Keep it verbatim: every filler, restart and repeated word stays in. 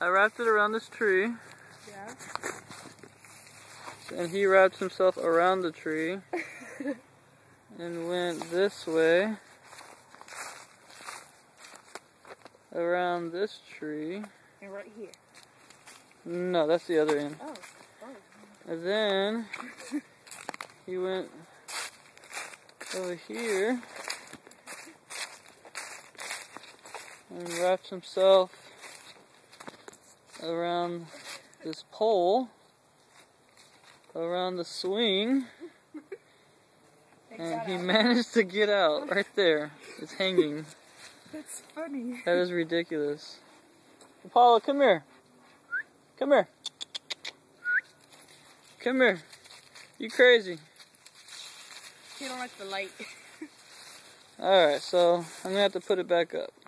I wrapped it around this tree. Yeah. And he wrapped himself around the tree and went this way around this tree. And right here. No, that's the other end. Oh. Oh. And then he went over here and wrapped himself around this pole, around the swing, and he managed to get out right there. It's hanging. That's funny. That is ridiculous. Apollo, come here. Come here. Come here. You crazy. You don't like the light. Alright, so I'm going to have to put it back up.